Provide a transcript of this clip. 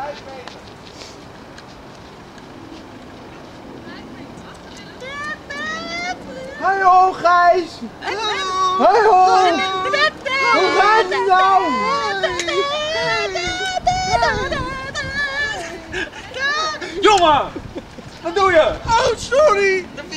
Hoi ho, Gijs! Hoi ho! Hoe gaat het nou? Jongen! Wat doe je? Oh, sorry! De